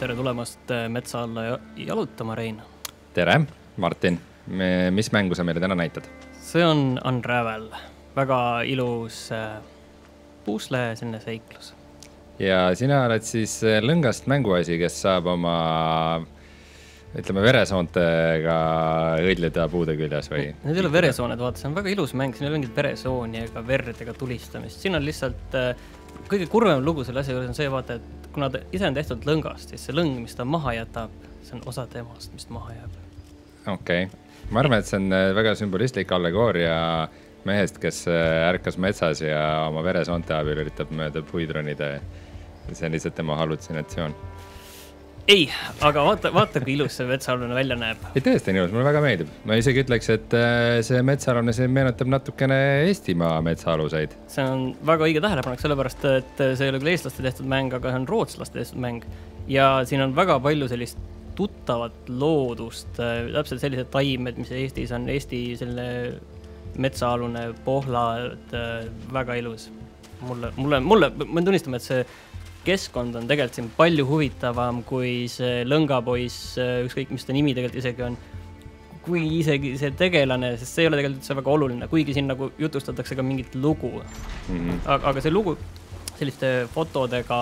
Tere tulemast metsa alla jalutama, Rein. Tere, Martin. Mis mängu sa meile täna näitad? See on Unravel. Väga ilus puusle, selline seiklus. Ja sina oled siis lõngast mänguasi, kes saab oma, ütleme, veresoontega õidleda puude küljes või? Need ei ole veresooned, vaata, see on väga ilus mäng. Siin ei ole mingit veresooni ega verd ega tulistamist. Siin on lihtsalt kõige kurvem lugu selle asja juures on see, vaata, et kuna ta ise on tehtud lõngast, siis see lõng, mis ta maha jätab, see on osa temast, mis maha jääb. Okei. Ma arvan, et see on väga sümbolistlik allegooria mehest, kes ärkas metsas ja oma veresoonte abil üritab mööda puidronide. See on lihtsalt tema hallutsinatsioon. Ei, aga vaata kui ilus see metsaalune välja näeb. Ei, tõesti ilus, mulle väga meeldib. Ma isegi ütleks, et see metsaalune see meenutab natukene Eestimaa metsaaluseid. See on väga õige tähelepanek, sellepärast, et see ei ole küll eestlaste tehtud mäng, aga see on rootslaste tehtud mäng. Ja siin on väga palju sellist tuttavat loodust, täpselt sellised taimed, mis Eestis on. Eesti selline metsaalune pohla, väga ilus. Mulle tunnistame, et see keskkond on tegelikult siin palju huvitavam kui see lõngapoiss, ükskõik mis ta nimi tegelikult isegi on, kui isegi see tegelane, sest see ei ole tegelikult üldse väga oluline, kuigi siin nagu jutustatakse ka mingit lugu. Aga see lugu selliste fotodega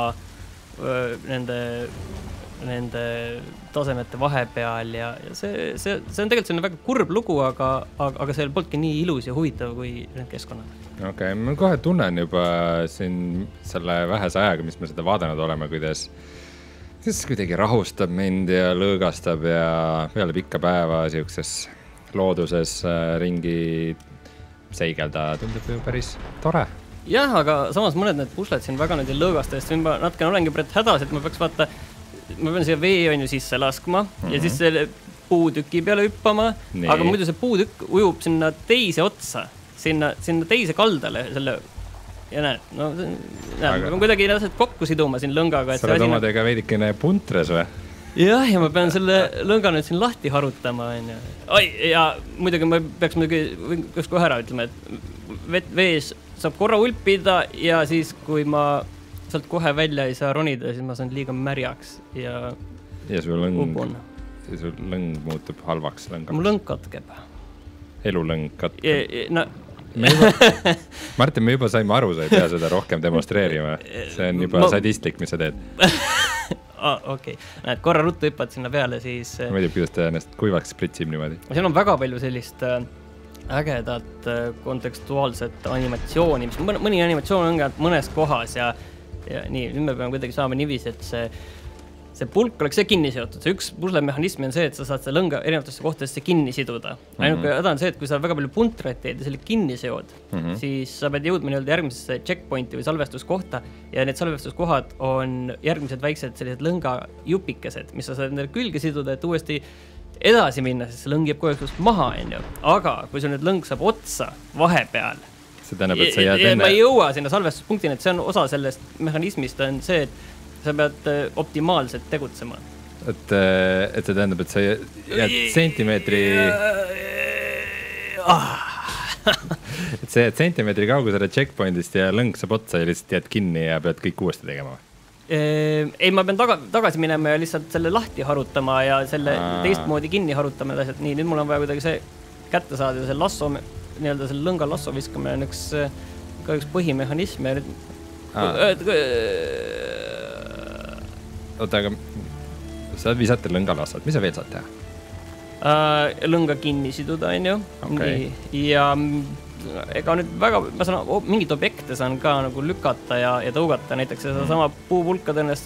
nende tasemete vahepeal ja see on tegelikult selline väga kurb lugu, aga see polnudki nii ilus ja huvitav kui need keskkonnad. Okei, ma kohe tunnen juba siin selle vähese ajaga, mis me seda vaadanud oleme, kuidas kuidagi rahustab mind ja lõõgastab ja peale pikka päeva siukses looduses ringi seigelda tundub ju päris tore. Jah, aga samas mõned need pusled siin väga nüüd ei lõõgasta, sest ma natuke olengi praegu hädas, et ma pean siia vee on ju sisse laskma ja siis selle puutüki peale hüppama, aga muidu see puutükk ujub sinna teise otsa. Sinna teise kaldale selle ja näed, ma pean kuidagi kokku siduma siin lõngaga. Sa oled omadega veidikene puntres või? Jah, ja ma pean selle lõnga nüüd siin lahti harutama. Ja muidugi ma peaks kohe ära ütlema, et vees saab korra ulpida ja siis, kui ma sealt kohe välja ei saa ronida, siis ma saan liiga märjaks ja su lõng muutub halvaks lõngaks. Mu lõng katkeb. Elulõng katkeb. Martin, me juba saime aru, sa ei pea seda rohkem demonstreerima. See on juba sadistlik, mis sa teed. Okei. Näed, korra ruttu hüppad sinna peale, siis ma ei tea, kuidas ta ennast kuivaks pritsib niimoodi. Siin on väga palju sellist ägedat kontekstuaalset animatsiooni, mis mõni animatsioon on mõnes kohas ja nii, nüüd me peame kuidagi saama niivis, et see pulk oleks see kinni seotud. See üks puslemehhanismi on see, et sa saad see lõnga erinevatesse kohtadesse kinni siduda. Ainuke häda on see, et kui sa väga palju puntreid teed ja selle kinni seod, siis sa pead jõudma järgmisesse checkpointi või salvestuskohta ja need salvestuskohad on järgmised väiksed sellised lõnga jupikesed, mis sa saad nendele külge siduda, et uuesti edasi minna, sest see lõng jääb kogu aeg maha. Aga kui sul nüüd lõng saab otsa vahepeal, see tähendab, et sa jääd enne... ma ei jõua sinna salvestuspunktini, et see on osa sellest mehhanismist, on see, et sa pead optimaalselt tegutsema. Et see tähendab, et sa jääd sentimeetri... et see jääd sentimeetri kaugusele checkpointist ja lõng saab otsa ja lihtsalt jääd kinni ja pead kõik uuesti tegema. Ei, ma pean tagasi minema ja lihtsalt selle lahti harutama ja selle teistmoodi kinni harutama. Nii, nüüd mul on vaja kuidagi see kätte saada ja see lasso, nii-öelda selle lõnga lasso viskamine on üks põhimehhanism ja nüüd... Oota, aga sa visate lõnga lassad. Mis sa veel saad teha? Lõnga kinni siduda, on ju. Okay. Ja ega nüüd väga, ma saan mingit objekte saan ka nagu lükata ja tõugata. Näiteks seda sama puupulka tõenäoliselt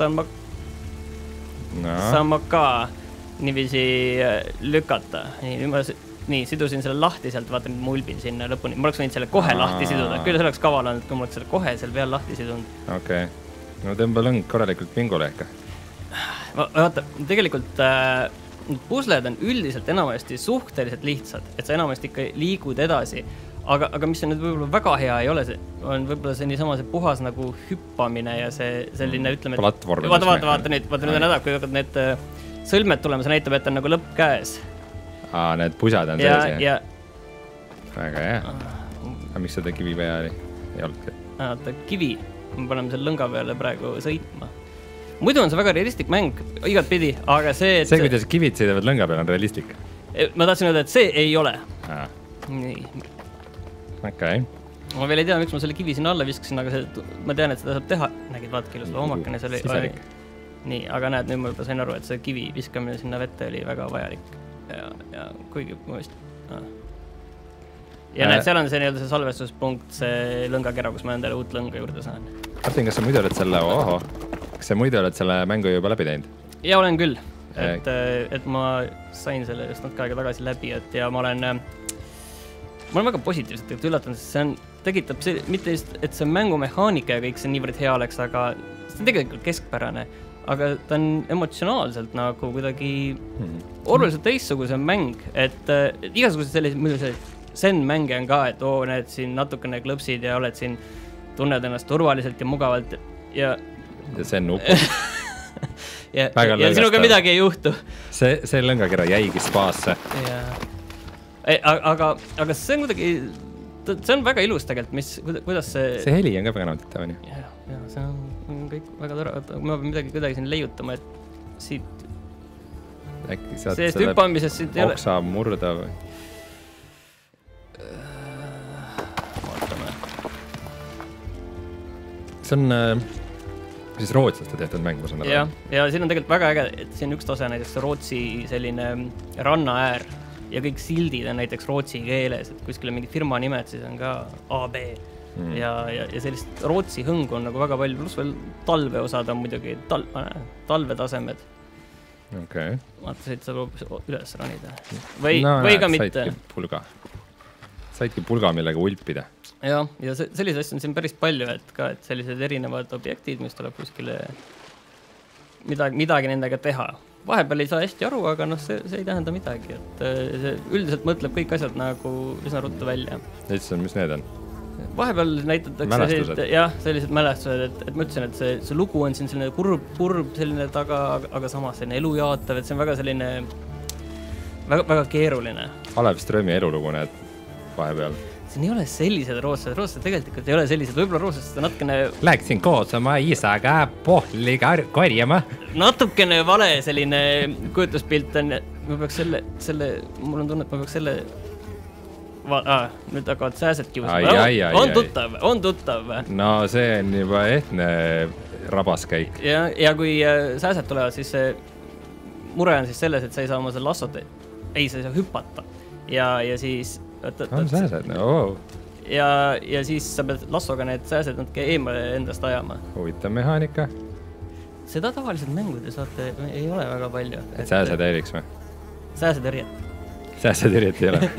saan ma ka niiviisi lükata. Nii, sidusin selle lahti sealt, vaata nüüd ma ulbin sinna lõpuni. Ma oleks võinud selle kohe lahti siduda. Küll see oleks kaval olnud, kui ma oleks selle kohe seal peal lahti sidunud. Okei. No tõmba lõng korralikult pingule ehk. Vaata, tegelikult pusled on üldiselt enamasti suhteliselt lihtsad, et sa enamasti ikka liigud edasi. Aga mis on nüüd võib-olla väga hea ei ole, on võib-olla see niisama see puhas nagu hüppamine ja see selline, ütleme... Platvorm. Vaata nüüd on häda, kui need sõlmed tulema, see näitab, et on nagu lõpp käes. Need pusad on sees. Ja... Väga hea. Aga miks seda kivi peal ei olnudki? Kivi. Me paneme selle lõnga peale praegu sõitma. muidu on see väga realistlik mäng, igat pidi, aga see... See, kuidas kivid sõidavad lõnga peal, on realistlik. Ma tahtsin öelda, et see ei ole. Nii. Okei. Ma veel ei tea, miks ma selle kivi sinna alla viskasin, aga ma tean, et seda saab teha. Nägid, vaadake, ilus loomakene see oli. Nii, aga näed, nüüd ma juba sain aru, et see kivi viskamine sinna vette oli väga vajalik. Ja kuigi ma vist... Ja näed, seal on see nii-öelda see salvestuspunkt, see lõngakera, kus ma endale uut lõnga juurde saan. Martin, kas sa muidu oled selle, kas sa muidu oled selle mängu juba läbi teinud? Ja olen küll, et ma sain selle just natuke aega tagasi läbi, ja ma olen väga positiivselt üllatan, sest see on, tekitab see, mitte just, et see mängumehaanika ja kõik see niivõrd hea oleks, aga see on tegelikult keskpärane, aga ta on emotsionaalselt nagu kuidagi oluliselt teistsuguse mäng, et igasugused sellised, muidu see Zen-mänge on ka, et need siin natukene klõpsid ja oled siin, tunned ennast turvaliselt ja mugavalt ja Zen upub. ja sinuga midagi ei juhtu. See lõngakera jäigi spaasse. Aga see on kuidagi, see on väga ilus tegelikult, kuidas see... See heli on ka väga nautitav, nii? Ja, see on kõik väga tore. Ma pean midagi kuidagi siin leiutama, et siit... Äkki saad sellest hüppamisest siit ei ole... oksa murda või? See on siis rootslaste tehtud mäng, ma saan aru. Ja siin on tegelikult väga äge, et siin üks tase näiteks Rootsi selline rannaäär ja kõik sildid on näiteks rootsi keeles, et kuskil on mingid firma nimed, siis on ka AB. Ja sellist Rootsi hõngu on nagu väga palju, pluss veel talveosad on muidugi talvetasemed. Okei. Vaata, siit saab üles ranida. Või ka mitte. Saidki pulga, millega ulpida. Ja sellised asjad on siin päris palju, et sellised erinevad objektid, mis tuleb kuskile midagi nendega teha. Vahepeal ei saa hästi aru, aga see ei tähenda midagi, et see üldiselt mõtleb kõik asjad nagu üsna ruttu välja. Mis need on? Vahepeal näitatakse sellised mälestused, et ma ütlesin, et see lugu on siin selline kurb selline taga, aga samas selline elujaatav, et see on väga selline väga keeruline. Alev Strömi elulugu need vahepeal. Siin ei ole sellised rootlased tegelikult ei ole sellised, võib-olla rootlased natukene... Läksin koos oma isaga pohli korjama. Natukene vale selline kujutuspilt on, ma peaks mul on tunne, et ma peaks selle... nüüd hakkavad sääsed kiusama. On tuttav. No see on juba ehtne rabaskäik. Ja kui sääsed tulevad, siis see mure on siis selles, et sa ei saa oma selle lassot... Ei, sa ei saa hüpata. Ja siis... On sääsed, ja siis sa pead lassoga need sääsed natuke eemale endast ajama. Huvitav mehaanika. Seda tavaliselt mängude saate ei ole väga palju. Et sääsed eriks või? Sääsetõrjet ei ole.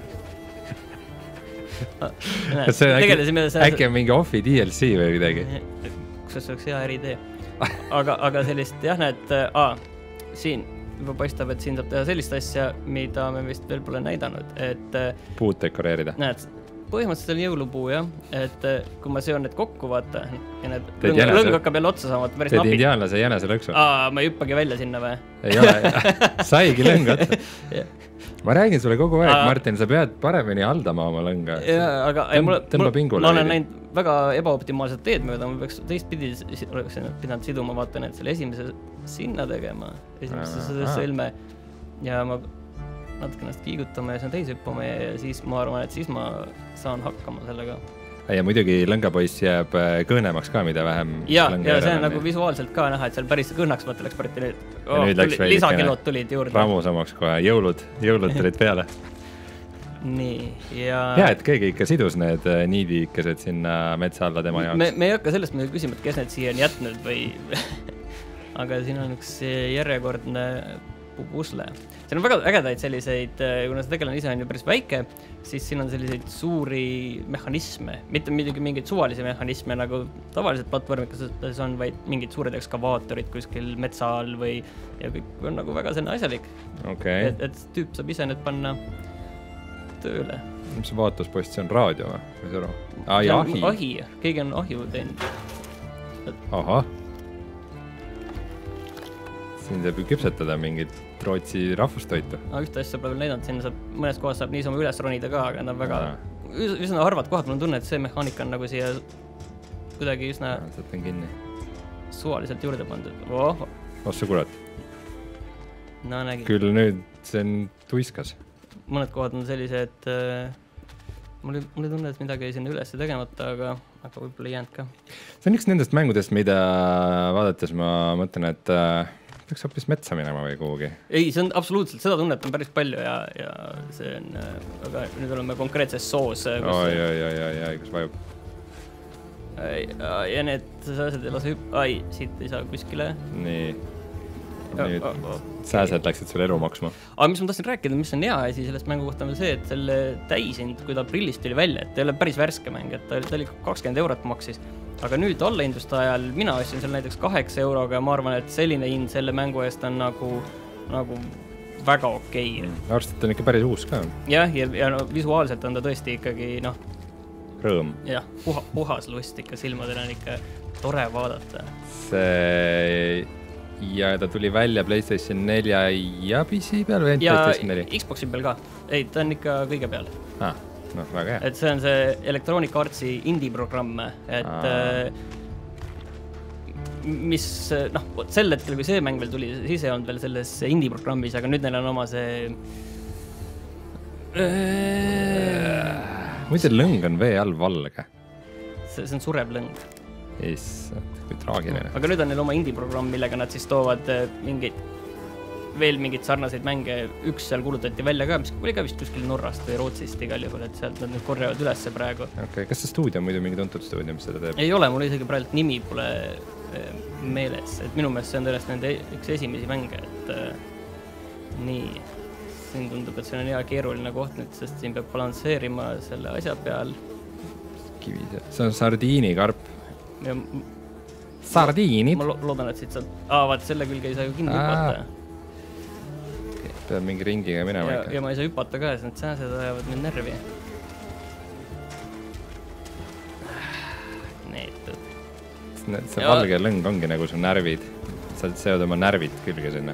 Kas see äkki on mingi offi DLC või midagi? Kus see oleks hea äriidee. Aga sellist, jah, näed, siin juba paistab, et siin saab teha sellist asja, mida me vist veel pole näidanud, et... Puud dekoreerida. Näed, põhimõtteliselt on jõulupuu, jah, et kui ma seon need kokku, vaata, ja need lõng hakkab jälle otsa saama, päris napid. Teed indiaanlase jänese lõksu. Ma ei hüppagi välja sinna või? Ei ole, saigi lõng otsa. Ma räägin sulle kogu aeg, Martin, sa pead paremini haldama oma lõnga. Tõmba pingule. Ma olen näinud väga ebaoptimaalset teed mööda, ma peaks teistpidi pidanud siduma, vaata need selle esimese sinna tegema, esimesse sõlme ja ma natuke ennast kiigutama ja sinna teise hüppama ja siis ma arvan, et siis ma saan hakkama sellega. Ja muidugi lõngapoiss jääb kõõnemaks ka, mida vähem ja see on nagu visuaalselt ka näha, et seal päris kõõnaks mõte läks Martin, lisakilod tulid juurde. Ramusamaks kohe, jõulud tulid peale. Nii, ja... Hea, et keegi ikka sidus need niidikesed sinna metsa alla tema jaoks. Me ei hakka sellest muidugi küsima, et kes need siia on jätnud või... aga siin on üks järjekordne pusle. Siin on väga ägedaid selliseid, kuna see tegelane ise on ju päris väike, siis siin on selliseid suuri mehhanisme, mitte midagi mingeid suvalisi mehhanisme, nagu tavaliselt platvormikas on, vaid mingid suured ekskavaatorid kuskil metsa all või ja kõik on nagu väga selline asjalik. Okay. Et tüüp saab ise need panna tööle. Mis see vaatuspost, see on raadio või? Ahi. Keegi on ahju teinud. Aha. Siin saab ju küpsetada mingit Rootsi rahvustoitu. Ühte asja pole veel näidanud, siin saab, mõnes kohas saab niisama üles ronida ka, aga nad on väga üsna harvad kohad, mul on tunne, et see mehaanika on nagu siia kuidagi üsna suvaliselt juurde pandud. Oh sa kurat. No nägin. Küll nüüd see on tuiskas. Mõned kohad on sellised, mul ei tunne, et midagi ei sinna üles tegemata, aga võib-olla ei jäänud ka. See on üks nendest mängudest, mida vaadates ma mõtlen, et peaks hoopis metsa minema või kuhugi. Ei, see on absoluutselt, seda tunnet on päris palju ja see on, aga nüüd oleme konkreetses soos. Kus vajub. Ja need sääsed ei lase siit ei saa kuskile. Nii. Nüüd sääsed läksid selle elu maksma. Aga mis ma tahtsin rääkida, mis on hea asi sellest mängu kohta on see, et selle täisind, kui ta aprillist tuli välja, et ta ei ole päris värske mäng, et ta oli 20 eurot maksis. Aga nüüd allahinduste ajal mina ostsin selle näiteks 8 euroga ja ma arvan, et selline hind selle mängu eest on nagu väga okei. Arvestad on ikka päris uus ka. Jah, ja no, visuaalselt on ta tõesti ikkagi rõõm. Jah, puhas lust ikka silmadel on ikka tore vaadata. Ja ta tuli välja PlayStation 4 ja PC peal või ja PlayStation 4? Xboxi peal ka. Ei, ta on ikka kõige peal. Väga hea. Et see on see Electronic Artsi indie-programm, et mis, sel hetkel, kui see mäng veel tuli, siis ei olnud veel selles indie-programmis, aga nüüd neil on oma see... Muide lõng on vee all valge. See on surev lõng. Issand, kui traagiline. Aga nüüd on neil oma indie-programm, millega nad siis toovad veel mingid sarnaseid mänge. Üks seal kuulutati välja ka, mis oli ka vist kuskil Norrast või Rootsist igal juhul, et sealt nad nüüd korjavad ülesse praegu. Okay. Kas see stuudio on muidu mingi tuntud stuudio, mis seda teeb? Ei ole, mul isegi praegu nimi pole meeles. Et minu meelest see on tõesti nende üks esimesi mänge, et nii. Siin tundub, et see on hea keeruline koht nüüd, sest siin peab balansseerima selle asja peal. See on sardiinikarp. Ja sardiinid? Ma loodan, et siit saab... vaat selle külge ei saa ju kinni hüpata. Peab mingi ringiga minema ikka. Ja ma ei saa hüpata ka, sest need sääsed ajavad mind närvi. See valge lõng ongi nagu su närvid. Sa seod oma närvid külge sinna.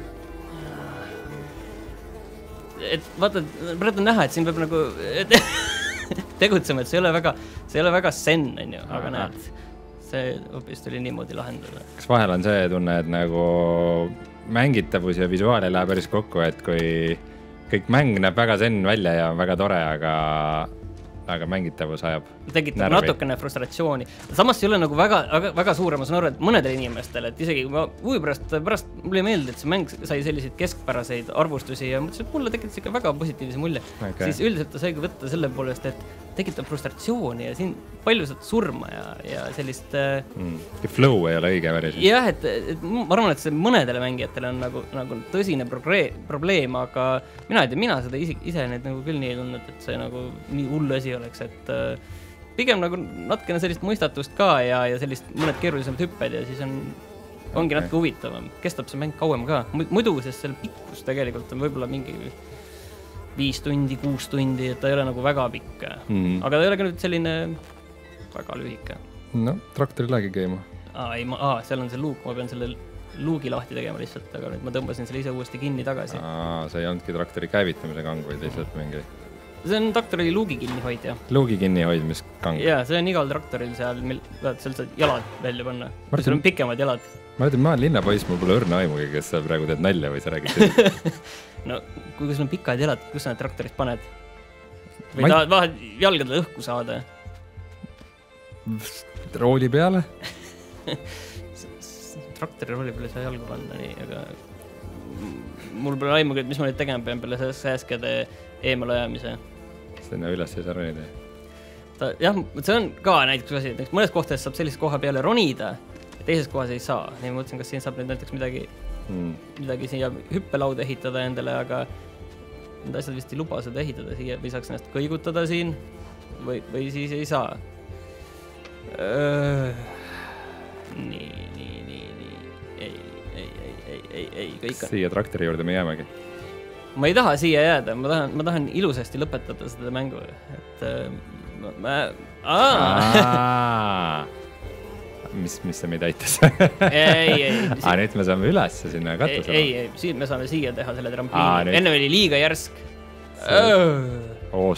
Et vaata, praegu on näha, et siin peab nagu tegutsema, et see ei ole väga sen, aga näed, see hoopis tuli niimoodi lahendada. Kas vahel on see tunne, et nagu mängitavus ja visuaal ei lähe päris kokku, et kui kõik mäng näeb väga sen välja ja väga tore, aga mängitavus ajab tekitab närvi. Natukene frustratsiooni. Samas ei ole nagu väga suur, ma saan aru, et mõnedele inimestele, et isegi huvi pärast mulle ei meeldi, et see mäng sai selliseid keskpäraseid arvustusi ja mõtlesin, et mulle tekitas ikka väga positiivse mulje. Okay. Siis üldiselt ta saigi võtta selle poolest, et tekitab frustratsiooni ja siin palju saad surma ja sellist... Flow ei ole õige päris. Jah, et ma arvan, et see mõnedele mängijatele on nagu tõsine probleem, aga mina seda ise neid nagu küll nii ei tundnud, et see nagu nii hullu asi oleks, et pigem nagu natukene sellist mõistatust ka ja sellist mõned keerulisemad hüpped ja siis ongi natuke huvitavam. Kestab see mäng kauem ka. Muidu, sest selle pikkus tegelikult on võib-olla mingi 5 tundi, 6 tundi, et ta ei ole nagu väga pikk. Aga ta ei ole ka nüüd selline väga lühike. No, traktori lagi käima. Seal on see luuk, ma pean selle luugi lahti tegema lihtsalt, aga nüüd ma tõmbasin selle ise uuesti kinni tagasi. See ei olnudki traktori käivitamise kang, vaid lihtsalt mingi... See on traktori luugi kinnihoidja. Luugi kinnihoidmiskang. Jaa, see on igal traktoril seal saad jalad välja panna. Seal on pikemad jalad. Ma olen linnapoiss, mul pole õrna aimugi, kes sa praegu teed nalja või sa räägid. No, kui sul on pikad jalad, kus sa need traktorist paned? Või tahad jalgadele õhku saada? Rooli peale? Traktori rooli peale saa jalgu panna, nii, aga mul pole aimugi, et mis ma nüüd tegema pean peale sääskede eemale ajamise. Sinna üles ei saa ronida. Jah, see on ka näiteks asi, et mõnes kohtades saab sellise koha peale ronida, teises kohas ei saa. Nii ma mõtlesin, kas siin saab nüüd näiteks midagi siia hüppelauda ehitada endale, aga need asjad vist ei luba seda ehitada siia või saaks ennast kõigutada siin või siis ei saa. Nii. Ei, kõik on. Siia traktori juurde me jäämegi. Ma ei taha siia jääda, ma tahan ilusasti lõpetada seda mängu, et Mis see meid aitas? Ei. Nüüd me saame üles sinna katusele. Ei, me saame siia teha selle trampliini. Enne oli liiga järsk.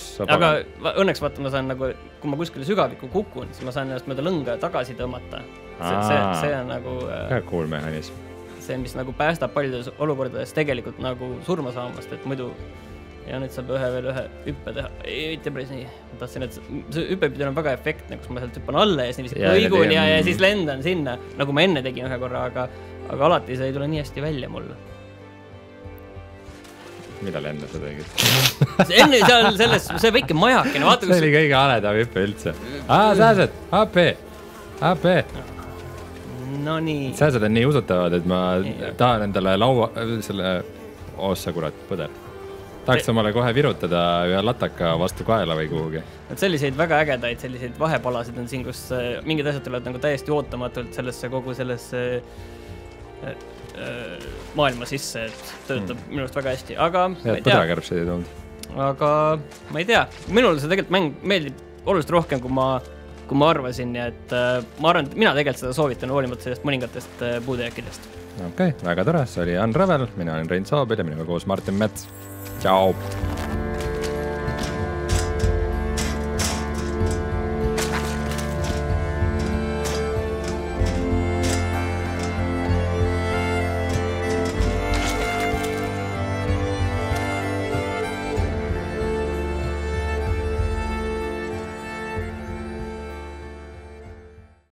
Aga õnneks vaata, ma saan nagu, kui ma kuskile sügavikku kukun, siis ma saan ennast mööda lõnga tagasi tõmmata. see on nagu väga cool mehhanism. See, mis nagu päästab paljudes olukordades tegelikult nagu surma saamast, et muidu ja nüüd saab veel ühe hüppe teha. Ei, mitte päris nii. Ma tahtsin, et see hüppepidel on väga efektne, kus ma sealt hüppan alla ja siis lõigun ja siis lendan sinna, nagu ma enne tegin ühe korra, aga alati see ei tule nii hästi välja mulle. Millal enne sa tegid? Enne seal selles, see väike majakene, vaata kus... See oli kõige aledam hüppe üldse. Sääsed, AP. No nii. Sääsed on nii usutavad, et ma tahan endale laua, selle ossa kurat, põder. Tahaks omale kohe virutada ühe lataka vastu kaela või kuhugi. Selliseid väga ägedaid, selliseid vahepalasid on siin, kus mingid asjad tulevad nagu täiesti ootamatult sellesse kogu sellesse maailma sisse, et töötab minust väga hästi, aga põdrakärbseid ei tulnud. Aga ma ei tea, minul see tegelikult mäng meeldib oluliselt rohkem, kui ma arvasin, ja et ma arvan, et mina tegelikult seda soovitan hoolimata sellest mõningatest puudejääkidest. Okei, väga tore, see oli Unravel, mina olen Rein Soobel ja minuga koos Martin Mets. Ciao!